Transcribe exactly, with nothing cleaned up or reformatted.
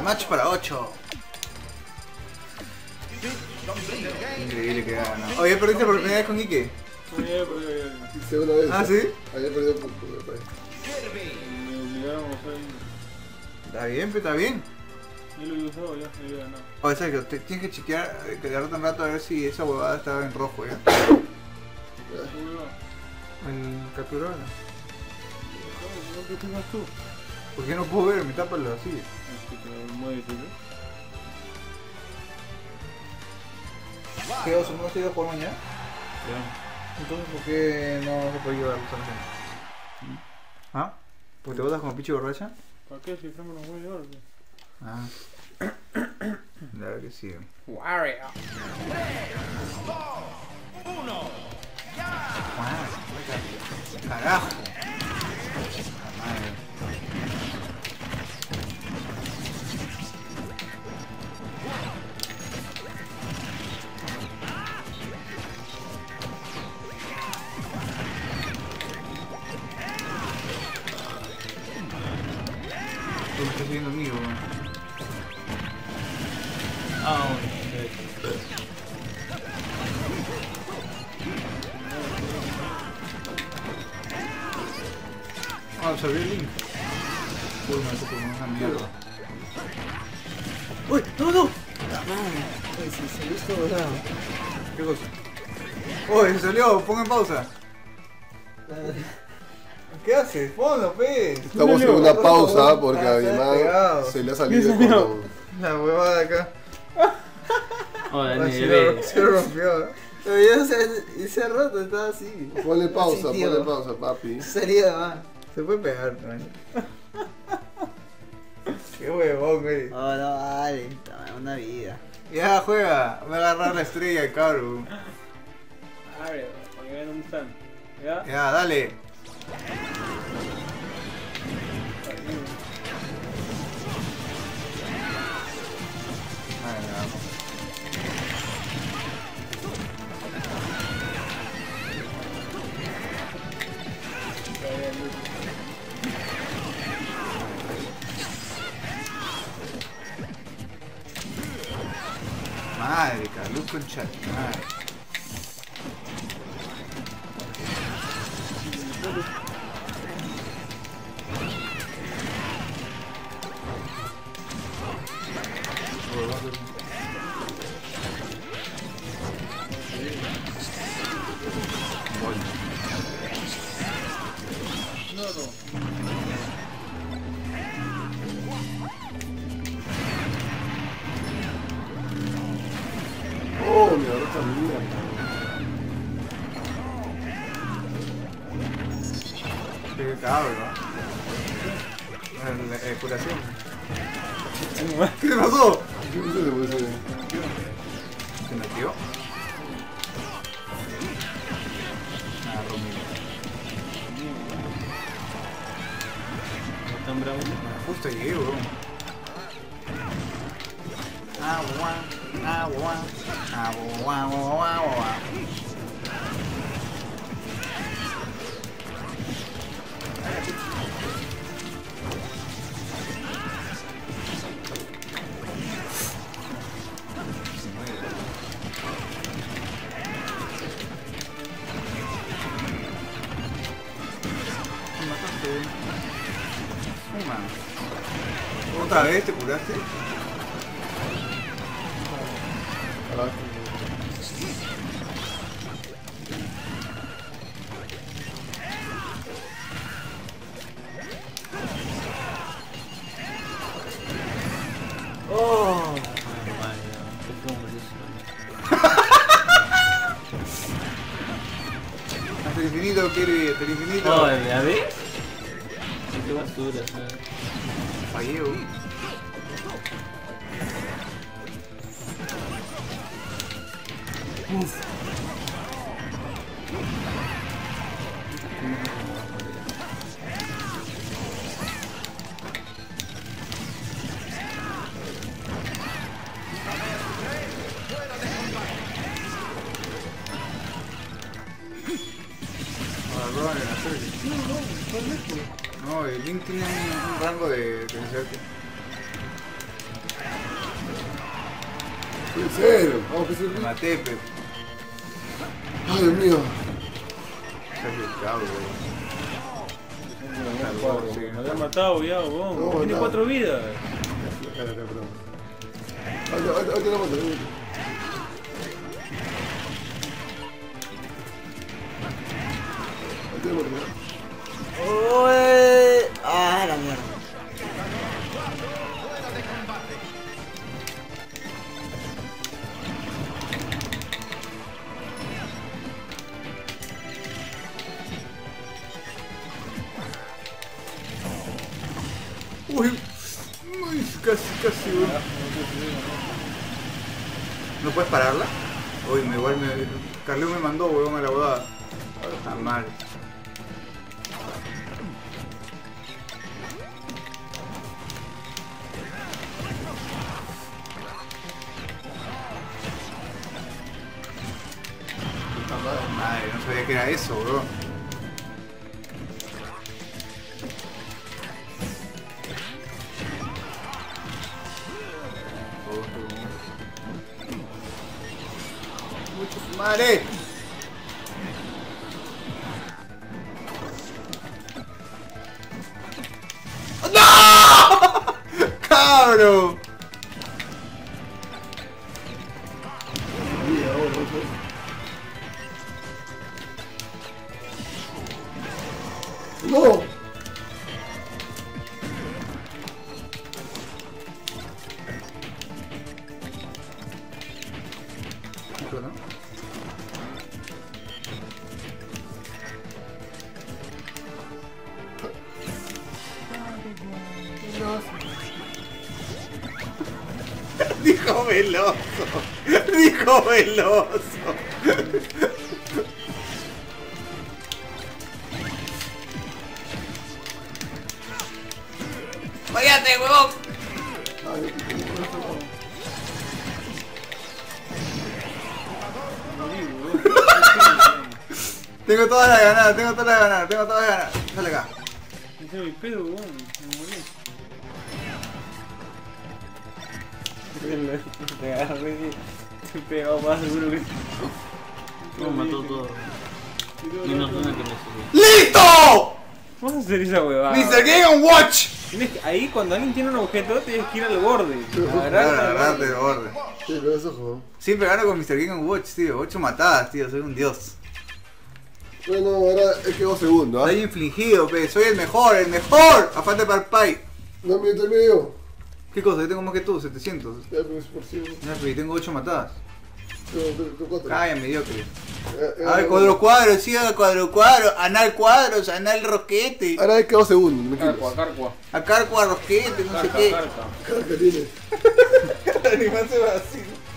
Match para ocho. Increíble que gana. Oye, perdiste por primera vez con Ike. Segunda vez. Ah, ¿sí? Había perdido por primera vez. Me obligaron a usar el... Está bien, pero está bien. Yo lo he usado, ya se había ganado. Oye, Sergio, te tienes que chequear eh, que de rato en rato a ver si esa huevada estaba en rojo, ¿ya? El capturado. ¿Qué tengas tú? ¿Por qué no puedo ver? Me tapa así. Es que te muy difícil. ¿Qué oso? ¿No has ido a jugar mañana? Ya. Entonces, ¿por qué no se puede llevar los ángeles? ¿Ah? ¿Porque te botas como pinche borracha? ¿Para qué? Si no me los voy a llevar, ¿qué? Ah. La verdad que sí. Wario. tres, dos, uno, ya. Carajo. La madre. Tú me estás siguiendo mío, weón. Ah, bueno. Ah, absorbí el link. Uy, no, eso como una mierda. ¡Uy! ¡No, no! Ay, si salió esto volado. ¿Qué cosa? ¡Uy, salió! ¡Pon en pausa! ¿Qué haces? ¡Ponlo, pe! Estamos en una pausa porque a Ah, mi está madre pegado. se le ha salido el ¿Qué salió? cordón. La huevada de acá. Hola, Ah, ni se, ve. lo, se lo rompió. Pero yo se, ese rato estaba así. Ponle pausa, Así, tío. ponle pausa, papi. Sería más. Se puede pegar, man. Qué huevón, güey. Oh, no, vale. Toma una vida. Ya, juega. Voy a agarrar la estrella, cabrón. Wario, para que vean dónde están. ¿Ya? Ya, dale. Vale, vamos. Madre, Carliux con chat, madre. Oh, mi ahora está mía. Qué cabrón, ¿no? La, la, la curación. ¿Qué te pasó? ¿Qué se le puede hacer? ¿Se metió? Ah, Romero. No están bravos. Justo llegué, weón. Agua, agua, agua, agua, agua. ¿Otra vez te curaste? Ah, Oh. Hasta el infinito, Kirby, hasta el infinito. Oh, ¿ya ves? Qué basura, ¿sabes? Fallé, weón. Uf. No, el Link tiene un, un rango de, de Sergio. En serio, vamos que Me subir. maté, pe. Ay, Dios mío. Sergio, te hablo, weón. Me había matado ya, weón. No, Tiene no. cuatro vidas. Espérate, perdón. Ahorita, ahorita, ahorita la mato, ahorita. Ahorita la mato, Uy. Ah, la mierda. Uy, uy, casi, casi, weón. ¿No puedes pararla? Uy, me igual me... Carliux me mandó, weón, a la bodada. Está mal. Madre, no sabía que era eso, weón. Mucho madre. ¡No! ¡Cabro! ¡No! ¿No? Dijo veloso. Dijo veloso. ¡Váyate, huevón! Ay, Tengo todas las ganadas, tengo todas las ganadas, tengo todas las ganadas. Dale acá. Ese es mi pedo, weón. Me morí. Te agarré, te he pegado más seguro que... No, mató todo. Menos una que me subió. ¡Listo! Vamos a hacer esa huevada. mister Game and Watch. Tienes que- ahí cuando alguien tiene un objeto tienes que ir al borde. Claro, Agarrarte al agarrate de borde. borde. sí, pero eso juego. Siempre gano con mister Game and Watch, tío. Ocho matadas, tío. Soy un dios. Bueno, ahora es que dos segundos, ¿ah? Estoy infligido, pe. Soy el mejor, el mejor. A falta de Parpai. No me medio medio. ¿Qué cosa? Yo tengo más que tú, setecientos. Ya, pues, por si. Ya, pero yo tengo ocho matadas. Tengo cuatro. Calla, mediocre. Eh, eh, A ver, cuadro cuadro, sí, cuadro cuadro. Anal cuadros, anal roquete. Ahora es que dos segundos, Carcua, tranquilos. carcua. Acarcua rosquete, no sé Carca, qué. carca. Carga tiene. El animal se va así.